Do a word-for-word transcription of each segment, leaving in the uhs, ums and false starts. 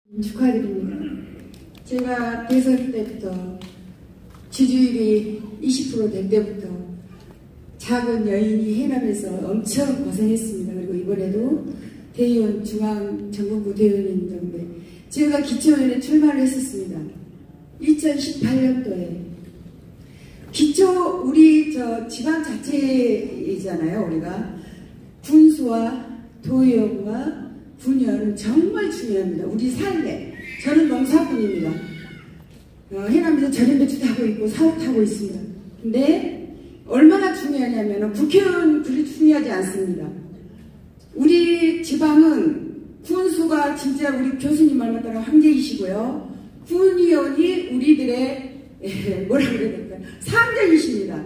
축하드립니다. 제가 대선 때부터 지지율이 이십 퍼센트 될 때부터 작은 여인이 해남에서 엄청 고생했습니다. 그리고 이번에도 대의원, 중앙정부부 대의원인데 제가 기초의원에 출마를 했었습니다. 이천십팔 년도에 기초 우리 저 지방 자체이잖아요. 우리가 군수와 도의원과 군의원은 정말 중요합니다. 우리 삶에. 저는 농사꾼입니다. 어, 해남에서 절임 배추도 하고 있고 사업도 하고 있습니다. 근데 얼마나 중요하냐면 국회의원 그리 중요하지 않습니다. 우리 지방은 군수가 진짜 우리 교수님 말만 따라 황제이시고요. 군의원이 우리들의 에, 뭐라 그래야 될까요? 상전이십니다.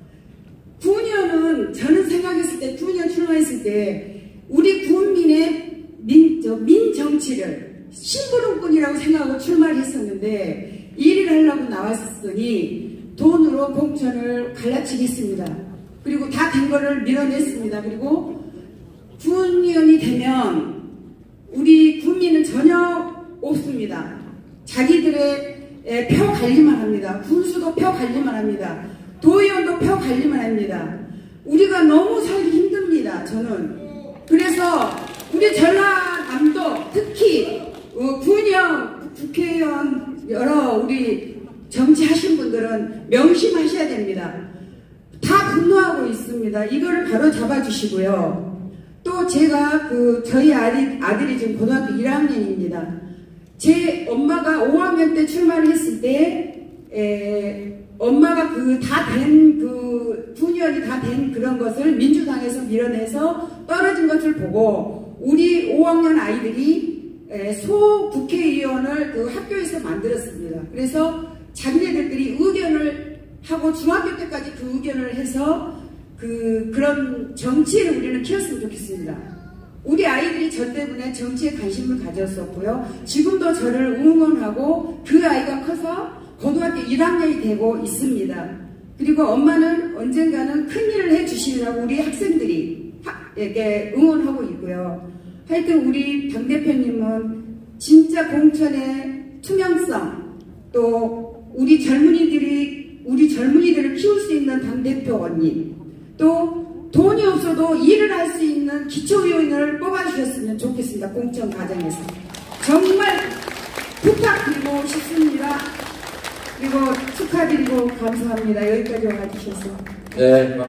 군의원은 저는 생각했을 때 군의원 출마했을 때 우리 국민의 민, 저, 민정치를 심부름꾼이라고 생각하고 출마를 했었는데 일을 하려고 나왔으니 돈으로 공천을 갈라치겠습니다. 그리고 다 된 거를 밀어냈습니다. 그리고 군의원이 되면 우리 국민은 전혀 없습니다. 자기들의 표 관리만 합니다. 군수도 표 관리만 합니다. 도의원도 표 관리만 합니다. 우리가 너무 살기 힘듭니다. 저는. 그래서 우리 전라남도 특히 어, 군의원, 국회의원 여러 우리 정치하신 분들은 명심하셔야 됩니다. 다 분노하고 있습니다. 이거를 바로 잡아주시고요. 또 제가 그 저희 아들, 아들이 지금 고등학교 일 학년입니다. 제 엄마가 오 학년 때 출마를 했을 때 에, 엄마가 그 다 된 그 군의원이 다 된 그런 것을 민주당에서 밀어내서 떨어진 것을 보고 우리 오 학년 아이들이 소 국회의원을 그 학교에서 만들었습니다. 그래서 자기네들끼리 의견을 하고 중학교 때까지 그 의견을 해서 그 그런 정치를 우리는 키웠으면 좋겠습니다. 우리 아이들이 저 때문에 정치에 관심을 가졌었고요. 지금도 저를 응원하고 그 아이가 커서 고등학교 일 학년이 되고 있습니다. 그리고 엄마는 언젠가는 큰 일을 해주시라고 우리 학생들이 에게 응원하고 있고요. 하여튼 우리 당대표님은 진짜 공천의 투명성, 또 우리 젊은이들이 우리 젊은이들을 키울 수 있는 당대표님, 또 돈이 없어도 일을 할 수 있는 기초의원을 뽑아주셨으면 좋겠습니다. 공천 과정에서 정말 부탁드리고 싶습니다. 그리고 축하드리고 감사합니다. 여기까지 와주셔서. 네.